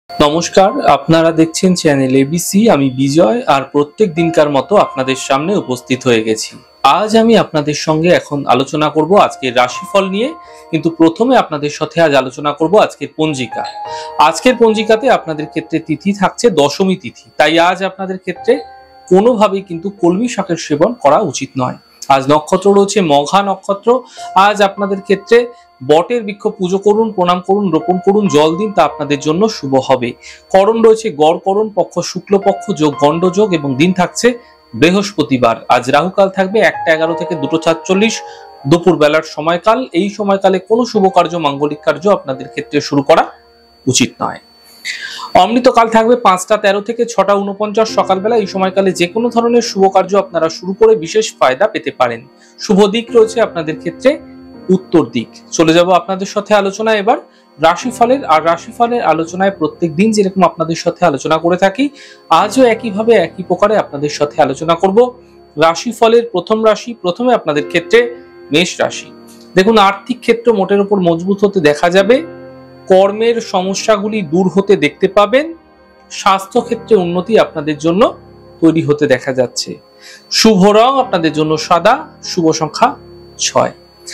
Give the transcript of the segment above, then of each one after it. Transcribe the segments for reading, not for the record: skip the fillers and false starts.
নমস্কার, আপনারা দেখছেন চ্যানেল এবিসি। আমি বিজয় আর প্রত্যেক দিনকার মতো আপনাদের সামনে উপস্থিত হয়ে গেছি। আজ আমি আপনাদের সঙ্গে এখন আলোচনা করব আজকের রাশিফল নিয়ে, কিন্তু প্রথমে আপনাদের সাথে আজ আলোচনা করব আজকের পঞ্জিকা। আজকের পঞ্জিকাতে আপনাদের ক্ষেত্রে তিথি থাকছে দশমী তিথি, তাই আজ আপনাদের ক্ষেত্রে কোনোভাবেই কিন্তু কলমি শাকের সেবন করা উচিত নয়। আজ নক্ষত্র রয়েছে মঘা নক্ষত্র। আজ আপনাদের ক্ষেত্রে বটের বৃক্ষ পুজো করুন, প্রণাম করুন, রোপণ করুন, জল দিন, তা আপনাদের জন্য শুভ হবে। করণ রয়েছে গড় করণ, পক্ষ শুক্লপক্ষ, যোগ গণ্ড যোগ এবং দিন থাকছে বৃহস্পতিবার। আজ রাহুকাল থাকবে 1টা 11 থেকে 2টা 47 দুপুর বেলার সময়কাল। এই সময়কালে কোনো শুভ কার্য, মাঙ্গলিক কার্য আপনাদের ক্ষেত্রে শুরু করা উচিত নয়। অমৃতকাল থাকবে 5টা 13 থেকে 6টা 49 সকালবেলা। এই সময়কালে যে কোনো ধরনের শুভ কার্য আপনারা শুরু করে বিশেষ ফায়দা পেতে পারেন। শুভ দিক রয়েছে আপনাদের ক্ষেত্রে উত্তর দিক। চলে যাব আপনাদের সাথে আলোচনা এবার রাশিফলের। আর রাশিফলের আলোচনায় প্রত্যেক দিন যেরকম আপনাদের সাথে আলোচনা করে থাকি, আজও একইভাবে একই প্রকারে আপনাদের সাথে আলোচনা করব রাশিফলের প্রথম রাশি। প্রথমে আপনাদের ক্ষেত্রে মেষ রাশি। দেখুন, আর্থিক ক্ষেত্র মোটের উপর মজবুত হতে দেখা যাবে। কর্মের সমস্যাগুলি দূর হতে দেখতে পাবেন। স্বাস্থ্য ক্ষেত্রে উন্নতি আপনাদের জন্য তৈরি হতে দেখা যাচ্ছে। শুভ রং আপনাদের জন্য সাদা, শুভ সংখ্যা 6।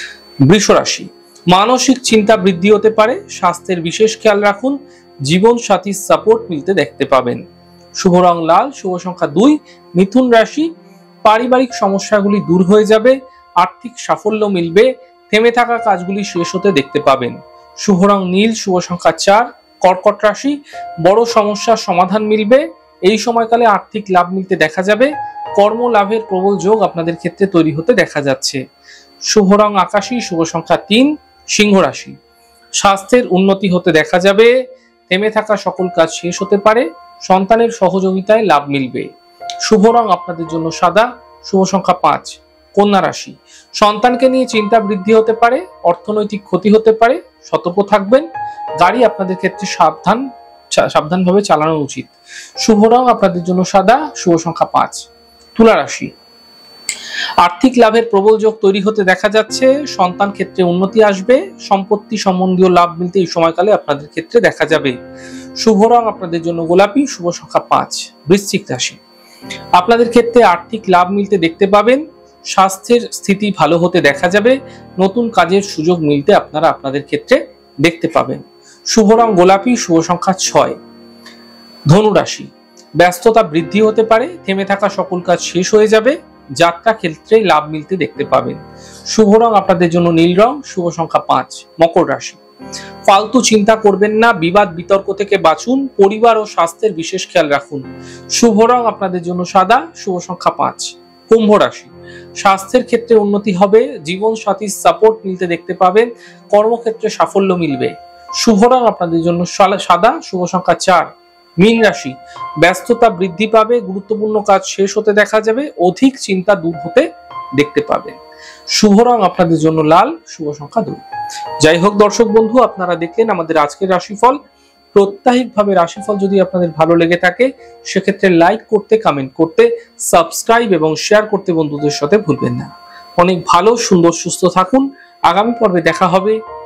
বৃষ রাশি। মানসিক চিন্তা বৃদ্ধি হতে পারে, স্বাস্থ্যের বিশেষ খেয়াল রাখুন। জীবন সাথীর সাপোর্ট মিলতে দেখতে পাবেন। শুভ রং লাল, শুভ সংখ্যা 2। মিথুন রাশি। পারিবারিক সমস্যাগুলি দূর হয়ে যাবে, আর্থিক সাফল্য মিলবে, থেমে থাকা কাজগুলি শেষ হতে দেখতে পাবেন। শুভ রং নীল, শুভ সংখ্যা 4। কর্কট রাশি। বড় সমস্যার সমাধান মিলবে, এই সময়কালে আর্থিক লাভ মিলতে দেখা যাবে। কর্ম লাভের প্রবল যোগ আপনাদের ক্ষেত্রে তৈরি হতে দেখা যাচ্ছে। শুভ রং আকাশী, শুভ সংখ্যা 3। সিংহ রাশি। স্বাস্থ্যের উন্নতি হতে দেখা যাবে, থেমে থাকা সকল কাজ শেষ হতে পারে, সন্তানের সহযোগিতায় লাভ মিলবে। শুভ রং আপনাদের জন্য সাদা, শুভ সংখ্যা 5। কন্যা রাশি। সন্তানকে নিয়ে চিন্তা বৃদ্ধি হতে পারে, অর্থনৈতিক ক্ষতি হতে পারে, সতর্ক থাকবেন। গাড়ি আপনাদের ক্ষেত্রে সাবধানভাবে চালানো উচিত। শুভ রং আপনাদের জন্য সাদা, শুভ সংখ্যা 5। তুলা রাশি। আর্থিক লাভের প্রবল যোগ তৈরি হতে দেখা যাচ্ছে, সন্তান ক্ষেত্রে উন্নতি আসবে, সম্পত্তি সম্বন্ধীয় লাভ মিলতে এই সময়কালে আপনাদের ক্ষেত্রে দেখা যাবে। শুভ রং আপনাদের জন্য গোলাপি, শুভ সংখ্যা 5। বৃশ্চিক রাশি। আপনাদের ক্ষেত্রে আর্থিক লাভ মিলতে দেখতে পাবেন, স্বাস্থ্যের স্থিতি ভালো হতে দেখা যাবে, নতুন কাজের সুযোগ মিলতে আপনাদের ক্ষেত্রে দেখতে পাবেন। শুভ রং গোলাপি, শুভ সংখ্যা 6। ধনু রাশি। ব্যস্ততা বৃদ্ধি হতে পারে, থেমে থাকা সকল কাজ শেষ হয়ে যাবে, যাত্রা ক্ষেত্রে লাভ মিলতে দেখতে পাবেন। শুভ রং আপনাদের জন্য নীল রং, শুভ সংখ্যা 5। মকর রাশি। ফালতু চিন্তা করবেন না, বিবাদ বিতর্ক থেকে বাঁচুন, পরিবার ও স্বাস্থ্যের বিশেষ খেয়াল রাখুন। শুভ রং আপনাদের জন্য সাদা, শুভ সংখ্যা 5। কুম্ভ রাশি। স্বাস্থ্যের ক্ষেত্রে উন্নতি হবে, জীবন সাথীর সাপোর্ট মিলতে দেখতে পাবেন, কর্মক্ষেত্রে সাফল্য মিলবে। শুভ রং আপনাদের জন্য সাদা, শুভ সংখ্যা 4। মীন রাশি। ব্যস্ততা বৃদ্ধি পাবে, গুরুত্বপূর্ণ কাজ শেষ হতে দেখা যাবে, অধিক চিন্তা দূর হতে দেখতে পাবেন। শুভ রং আপনাদের জন্য লাল, শুভ সংখ্যা 2। যাই হোক দর্শক বন্ধু, আপনারা দেখলেন আমাদের আজকের রাশিফল। প্রত্যাহিকভাবে রাশিফল যদি আপনাদের ভালো লেগে থাকে, সেক্ষেত্রে লাইক করতে, কমেন্ট করতে, সাবস্ক্রাইব এবং শেয়ার করতে বন্ধুদের সাথে ভুলবেন না। অনেক ভালো, সুন্দর, সুস্থ থাকুন। আগামী পর্বে দেখা হবে।